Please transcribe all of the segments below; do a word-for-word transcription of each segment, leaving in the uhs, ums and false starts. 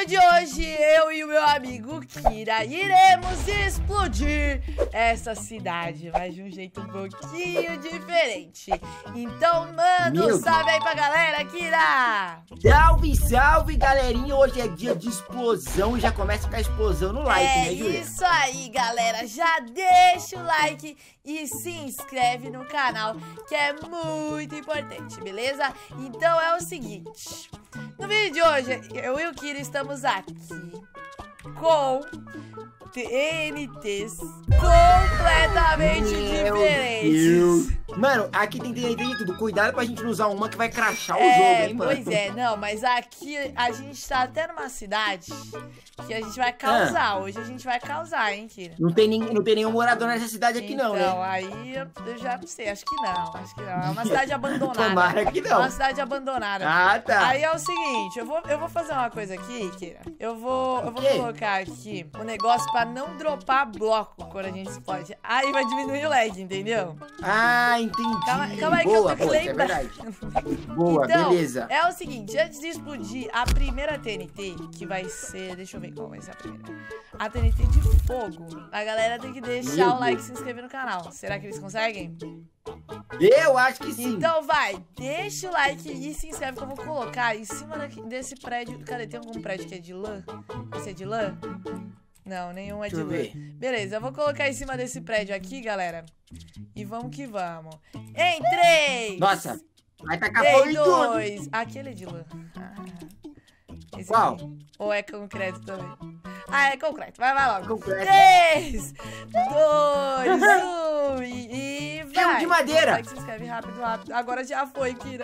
vídeo de hoje, eu e o meu amigo Kira iremos explodir essa cidade, mas de um jeito um pouquinho diferente. Então, manda um salve aí pra galera, Kira! Salve, salve, galerinha! Hoje é dia de explosão e já começa com a explosão no like, é né, Julia? É isso aí, galera! Já deixa o like e se inscreve no canal, que é muito importante, beleza? Então é o seguinte... No vídeo de hoje, eu e o Kira estamos aqui com T N Ts completamente Meu diferentes. Deus. Mano, aqui tem T N T de tudo. Cuidado pra gente não usar uma que vai crashar o é, jogo, hein, mano? Pois é, não, mas aqui a gente tá até numa cidade que a gente vai causar. Ah. Hoje a gente vai causar, hein, Kira? Não tem, nem, não tem nenhum morador nessa cidade aqui, então, não, né? Então, aí eu já não sei, acho que não, acho que não. É uma cidade abandonada. Tomara que não. É uma cidade abandonada. Ah, tá. Aí é o seguinte, eu vou, eu vou fazer uma coisa aqui, Kira. Eu vou, eu vou colocar aqui um negócio pra não dropar bloco quando a gente explode. Aí vai diminuir o lag, entendeu? Ah, entendi. Calma, calma aí boa, que eu tô que lembrar. É boa, então, beleza. É o seguinte, antes de explodir a primeira T N T, que vai ser... Deixa eu ver qual vai ser a primeira. A T N T de fogo. A galera tem que deixar Meu o like e se inscrever no canal. Será que eles conseguem? Eu acho que sim. Então vai, deixa o like e se inscreve que eu vou colocar em cima daqui, desse prédio. Cadê? Tem algum prédio que é de lã? Esse é de lã? Não, nenhum é de lã. Beleza, eu vou colocar em cima desse prédio aqui, galera. E vamos que vamos. Em três! Nossa, vai tacar fogo em tudo. dois. Aquele é de lã. Ah, esse Qual? Aqui. Ou é concreto também? Ah, é concreto. Vai, vai logo. Concreto. três, dois, um e, e vai. Filme de madeira. Vai que se inscreve rápido, rápido. Agora já foi, Kira.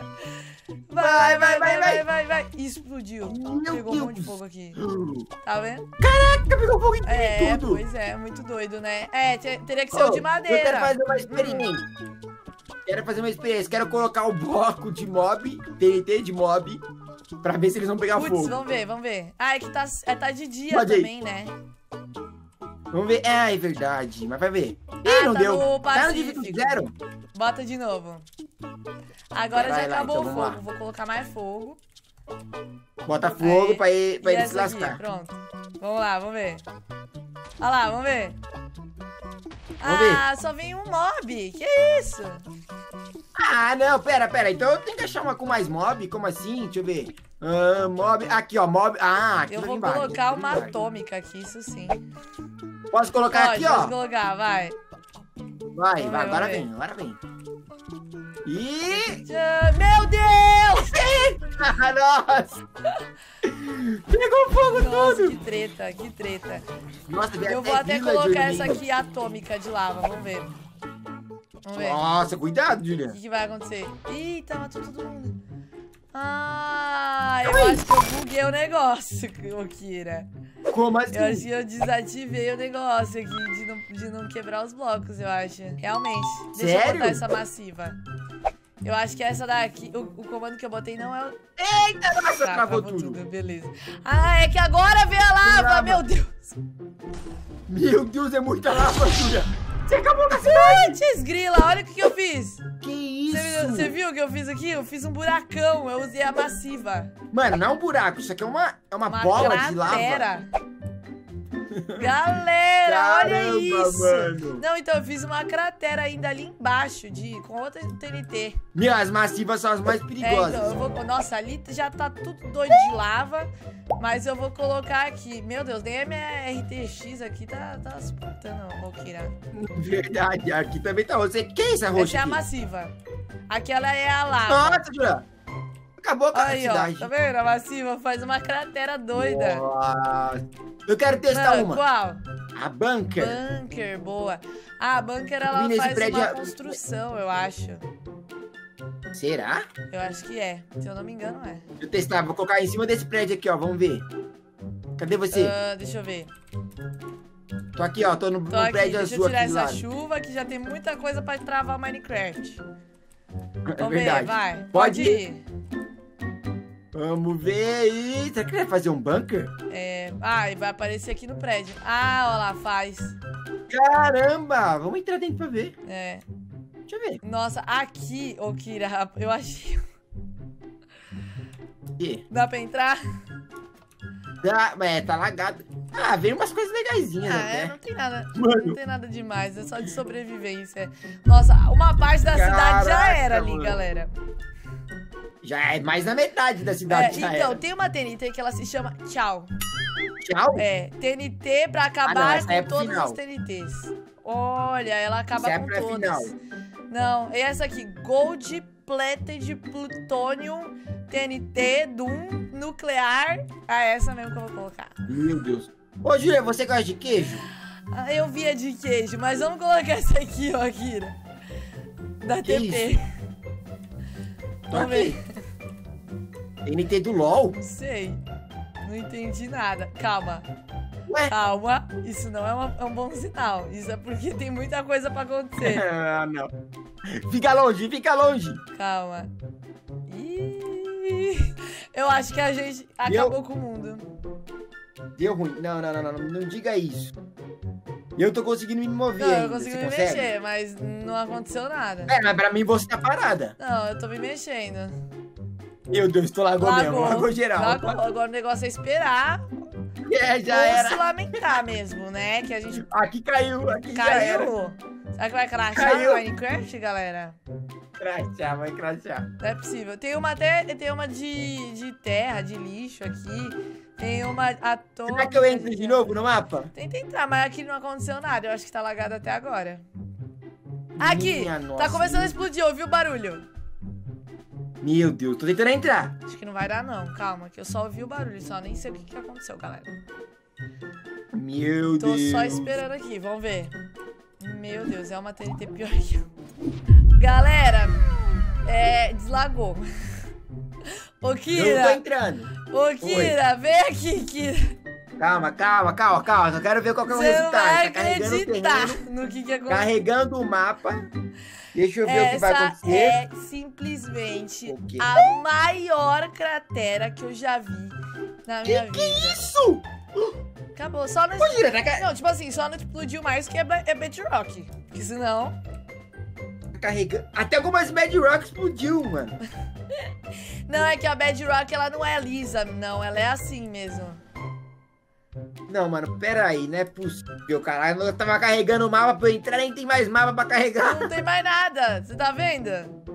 Vai, vai, vai, vai. vai, vai, vai. Explodiu. Meu Pegou Deus. um monte de fogo aqui. Tá vendo? Caraca, pegou fogo em É, tudo. pois é. Muito doido, né? É, teria que ser oh, o de madeira. Eu quero fazer uma experiência. Hum. Quero fazer uma experiência. Quero colocar o bloco de mob, T N T de mob, pra ver se eles vão pegar Puts, fogo. vamos ver, vamos ver. Ah, é que tá, é, tá de dia Pode também, ir. né? Vamos ver. É, é verdade. Mas vai ver. Ah, Ih, não tá deu. no Tá no nível zero. Bota de novo. Agora vai já lá, acabou então, o fogo. lá. Vou colocar mais fogo. Bota fogo Aí, pra ele, pra ele se aqui, lascar. pronto. Vamos lá, vamos ver. Olha lá, vamos ver. Vamos ah, ver. só vem um mob. Que isso? Ah, não, pera, pera. Então eu tenho que achar uma com mais mob? Como assim? Deixa eu ver. Ah, mob. Aqui, ó, mob. Ah, aqui Eu vou embaixo, colocar aqui uma embaixo. atômica aqui, isso sim. Posso colocar Pode, aqui, ó? pode colocar, vai. Vai, Vamos vai, ver, agora vamos vem, agora vem. E... Meu Deus! Ah, nossa! Pegou fogo Nossa, tudo! que treta, que treta. Nossa, veio Eu vou até vila colocar de essa inimigo. aqui atômica de lava, vamos ver. Vamos ver. Nossa, cuidado, O Julia. que, que vai acontecer? Eita, matou todo mundo. Ah, eu Ai. acho que eu buguei o negócio, ô Kira. Como assim? Eu acho que eu desativei o negócio aqui de não, de não quebrar os blocos, eu acho. Realmente. Deixa eu Sério? botar essa massiva. Eu acho que essa daqui, o, o comando que eu botei não é o... Eita, nossa, Tá, travou acabou tudo. beleza. Ah, é que agora veio a lava, lava. meu Deus. Meu Deus, é muita lava, Julia. Você acabou com a cidade. Putz, grila, olha o que, que eu fiz. Que isso? Você, você viu o que eu fiz aqui? Eu fiz um buracão, eu usei a massiva. Mano, não é um buraco, isso aqui é uma, é uma, Uma bola cratera. de lava. Galera, Caramba, olha isso. mano. Não, então eu fiz uma cratera ainda ali embaixo, de, com outra T N T. Meu, as massivas são as mais É, perigosas. então, eu vou... Nossa, ali já tá tudo doido de lava. Mas eu vou colocar aqui. Meu Deus, nem a minha R T X aqui tá, tá suportando, ô Kira. Verdade, aqui também tá. Você, que é essa roxa Essa é a aqui? massiva. Aquela é a lava. Nossa, Julia. Acabou com a Aí, ó, cidade. tá vendo? A massiva faz uma cratera doida. Nossa. Eu quero testar Mano, uma. qual? A bunker. Bunker, boa. Ah, a bunker, ela Vi nesse faz prédio uma a- construção, eu acho. Será? Eu acho que é. Se eu não me engano, é. Deixa eu testar. Vou colocar em cima desse prédio aqui, ó. Vamos ver. Cadê você? Ah, deixa eu ver. Tô aqui, ó. Tô no, Tô no aqui, prédio deixa eu azul tirar aqui do essa lado. chuva que já tem muita coisa pra travar o Minecraft. É Vamos verdade. ver, vai. Pode Pode ir. ir. Vamos ver. Ih, será que ele vai fazer um bunker? É... Ah, e vai aparecer aqui no prédio. Ah, ó lá, faz. Caramba! Vamos entrar dentro pra ver. É. Deixa eu ver. Nossa, aqui, ô Kira, eu achei... Ih. Dá pra entrar? Dá, é, tá lagado. Ah, vem umas coisas legaisinhas Ah, até. é, não tem nada, Mano. não tem nada demais, é só de sobrevivência. Nossa, uma parte da cidade já Caraca, era ali, mano. galera. Já é mais da metade da É, cidade, já então, era. tem uma T N T que ela se chama Tchau. Tchau? É, T N T pra Ah, acabar não, essa com é pro todas final. as T N Ts. Olha, ela acaba Essa é com pra todas. final. Não, e essa aqui, Gold, Plated, Plutônio, T N T, Doom, Nuclear. Ah, essa mesmo que eu vou colocar. Meu Deus. Ô, Júlia, você gosta de queijo? Ah, eu vi a de queijo, mas vamos colocar essa aqui, ó, Kira. Da Que T P. isso? Vamos ver. T N T do LOL? Não sei. Não entendi nada. Calma. Ué? Calma. Isso não é, uma- é um bom sinal. Isso é porque tem muita coisa pra acontecer. Ah, não. Fica longe, fica longe. Calma. Ih, eu acho que a gente acabou com o mundo. Deu ruim. Não, não, não, não, não, não diga isso. Eu tô conseguindo me mover Não, eu ainda. consegui Você me consegue? mexer, mas não aconteceu nada. É, mas pra mim você tá parada. Não, eu tô me mexendo. Meu Deus, tô lagou, mesmo. Lagou geral. Lagou. Agora o negócio é esperar É, já ou era. se lamentar mesmo, né? Que a gente Aqui caiu, aqui já era. caiu. Será que vai crashar Caiu. no Minecraft, galera? Crachar, vai crachar. Não é possível. Tem uma até, tem uma de, de terra, de lixo aqui. Tem uma atômica. Será que eu entro de novo no mapa? Tenta entrar, mas aqui não aconteceu nada. Eu acho que tá lagado até agora. Aqui! Minha Tá nossa, começando a meu- explodir, ouviu o barulho? Meu Deus, tô tentando entrar. Acho que não vai dar não, calma, que eu só ouvi o barulho, só nem sei o que, que aconteceu, galera. Meu Tô Deus. só esperando aqui, vamos ver. Meu Deus, é uma T N T pior que eu. Galera, é, deslagou. Ô, Eu não tô Kira, entrando. ô, Kira, vem aqui, Kira. Calma, calma, calma, calma. Eu quero ver qual que é o Você não resultado. vai Tá carregando o acreditar terreno, no que que aconteceu. carregando o mapa. Deixa eu ver o que vai Essa acontecer. é simplesmente O quê? a maior cratera que eu já vi na minha vida. Isso! Acabou, só não... Ô, Júlia, tá ca- Não, tipo assim, só não explodiu mais que é, ba- é Bedrock. Porque senão... carregando. Até algumas Bedrock explodiu, mano. Não, é que a Bedrock, ela não é lisa, não. Ela é assim mesmo. Não, mano, pera aí, não é possível, caralho. Eu tava carregando o mapa pra eu entrar, nem tem mais mapa pra carregar. Não tem mais nada, você tá vendo?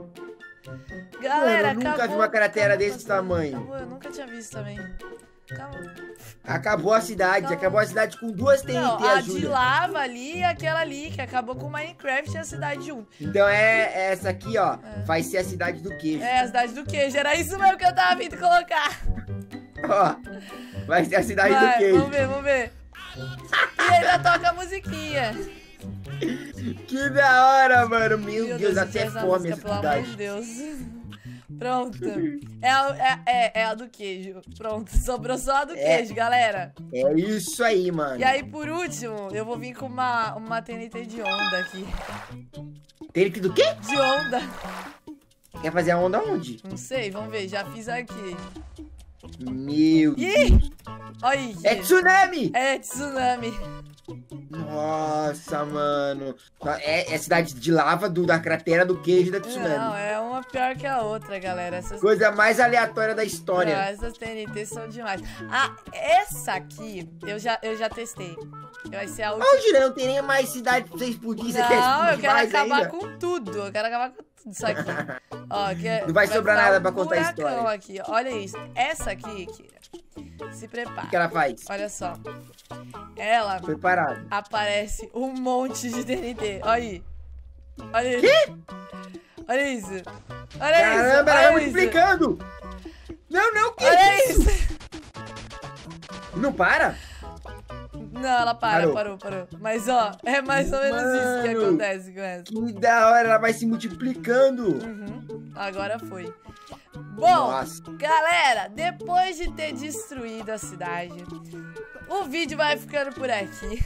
Galera, Mano, eu nunca acabou, vi uma cratera acabou, desse tamanho. Acabou, eu nunca tinha visto também. Acabou. Acabou a cidade, Não. acabou a cidade com duas T N T, Não, a a de Júlia. lava ali e aquela ali, que acabou com o Minecraft e a cidade junto. Então é é essa aqui, ó. É. Vai ser a cidade do queijo. É, a cidade do queijo, era isso mesmo que eu tava vindo colocar. Ó, vai ser a cidade do Vai, queijo. vamos ver, vamos ver. E ainda toca a musiquinha. Que da hora, mano. Meu, Meu Deus, eu até tinha essa fome música, essa pelo amor de cidade. Deus. Pronto. É a, é, é, é a do queijo. Pronto, sobrou só a do É. queijo, galera. É isso aí, mano. E aí, por último, eu vou vir com uma, uma T N T de onda aqui. T N T do quê? De onda. Quer fazer a onda onde? Não sei, vamos ver, já fiz aqui. Meu Ih! Deus. Olha aí. É tsunami! É tsunami. Nossa, mano. É, é cidade de lava do, da cratera do queijo da tsunami. Não, é uma pior que a outra, galera. Essas, Coisa mais aleatória da não, história. essas T N Ts são demais. Ah, essa aqui eu já, eu já testei. Vai ser a última. Ô, Júlia, não tem nem mais cidade pra você explodir. Você quer Não, explodir eu quero mais acabar ainda? com tudo. Eu quero acabar com tudo isso aqui. Ó, que é- Não vai sobrar ficar nada um pra contar a buracão história. aqui. Olha isso. Essa aqui, Kira, se O prepara. que ela faz? Olha só. Ela Foi parado. aparece um monte de T N T. Olha aí. Olha isso. Olha isso. Olha isso. Caramba, ela Olha vai isso. multiplicando. Não, não, que Olha isso? isso. Não para? Não, ela para, Parou. parou, parou. Mas ó, é mais ou menos isso que Mano. acontece com essa. Que da hora, ela vai se multiplicando. Uhum, agora foi. Bom, Nossa. galera, depois de ter destruído a cidade, o vídeo vai ficando por aqui.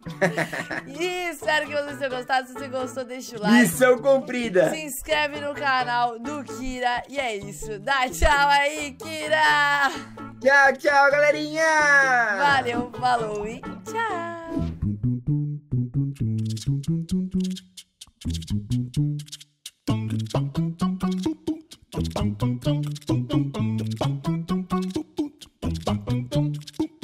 E espero que vocês tenham gostado. Se você gostou, deixa o like. Missão cumprida. Se inscreve no canal do Kira. E é isso. Dá tchau aí, Kira. Tchau, tchau, galerinha. Valeu, falou e tchau. Bum bum bum bum bum bum bum bum bum bum bum bum bum bum bum bum